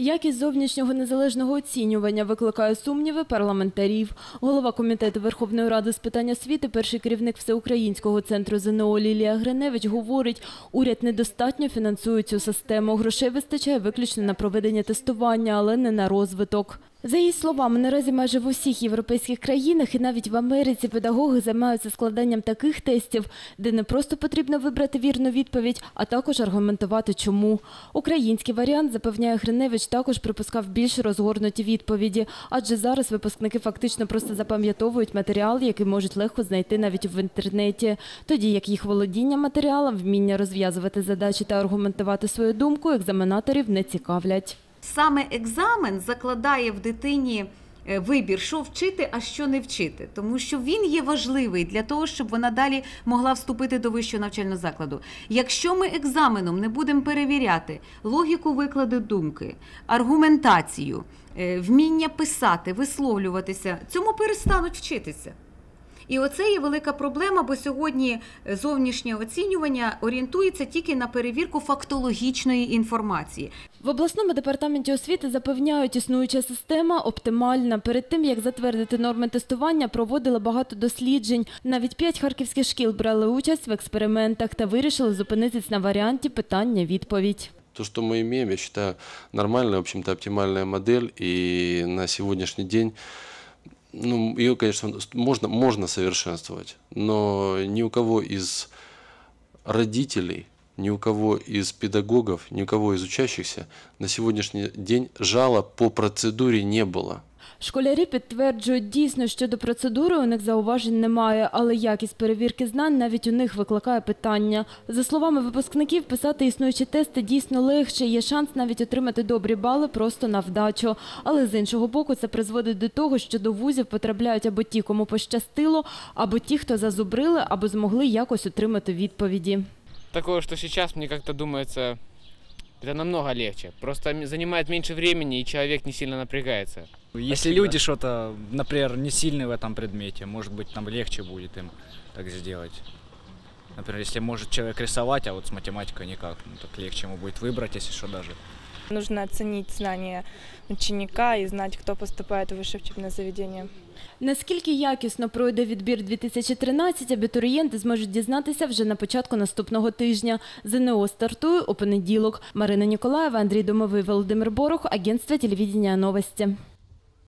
Якість зовнішнього незалежного оцінювання викликає сумніви парламентарів. Голова Комітету Верховної Ради з питань освіти, перший керівник Всеукраїнського центру ЗНО Лілія Гриневич говорить, уряд недостатньо фінансує цю систему. Грошей вистачає виключно на проведення тестування, але не на розвиток. За її словами, наразі майже в усіх європейських країнах і навіть в Америці педагоги займаються складанням таких тестів, де не просто потрібно вибрати вірну відповідь, а також аргументувати чому. Український варіант, запевняє Гриневич, також припускав більш розгорнуті відповіді, адже зараз випускники фактично просто запам'ятовують матеріал, який можуть легко знайти навіть в інтернеті. Тоді як їх володіння матеріалом, вміння розв'язувати задачі та аргументувати свою думку екзаменаторів не цікавлять. Саме екзамен закладає в дитині вибір, що вчити, а що не вчити. Тому що він є важливий для того, щоб вона далі могла вступити до вищого навчального закладу. Якщо ми екзаменом не будемо перевіряти логіку викладу думки, аргументацію, вміння писати, висловлюватися, цьому перестануть вчитися. І оце є велика проблема, бо сьогодні зовнішнє оцінювання орієнтується тільки на перевірку фактологічної інформації. В обласному департаменті освіти запевняють, існуюча система оптимальна. Перед тим, як затвердити норми тестування, проводили багато досліджень. Навіть 5 харківських шкіл брали участь в експериментах та вирішили зупинитись на варіанті питання-відповідь. То, что мы имеем, я считаю, нормальная, в общем-то, оптимальная модель. И на сегодняшний день ее, конечно, можно совершенствовать, но ни у кого из родителей, ни у кого из педагогов, ни у кого из учащихся на сегодняшний день жалоб по процедуре не было. Школярі підтверджують, дійсно, щодо процедури у них зауважень немає, але якість перевірки знань навіть у них викликає питання. За словами випускників, писати існуючі тести дійсно легше, є шанс навіть отримати добрі бали просто на вдачу. Але з іншого боку, це призводить до того, що до вузів потрапляють або ті, кому пощастило, або ті, хто зазубрили, або змогли якось отримати відповіді. Такое, что сейчас, мне как-то думается, это намного легче. Просто занимает меньше времени, и человек не сильно напрягается. Если люди что-то, например, не сильны в этом предмете, может быть, там легче будет им так сделать. Например, если может человек рисовать, а вот с математикой никак, так легче ему будет выбрать, если что даже. Нужно оценить знания ученика и знать, кто поступает в высшее учебное заведение. Наскільки якісно пройде відбір 2013, абітурієнти зможуть дізнатися вже на початку наступного тижня. ЗНО стартує у понеділок. Марина Ніколаєва, Андрій Домовий, Володимир Борох, агентство телевидения «Новости».